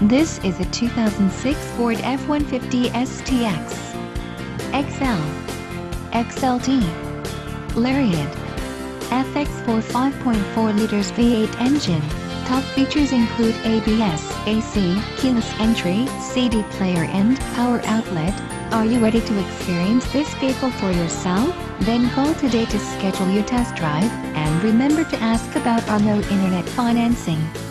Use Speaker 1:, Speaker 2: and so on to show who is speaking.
Speaker 1: This is a 2006 Ford F-150 STX, XL, XLT, Lariat, FX4 5.4 liters V8 engine. Top features include ABS, AC, keyless entry, CD player and power outlet. Are you ready to experience this vehicle for yourself? Then call today to schedule your test drive, and remember to ask about our low internet financing.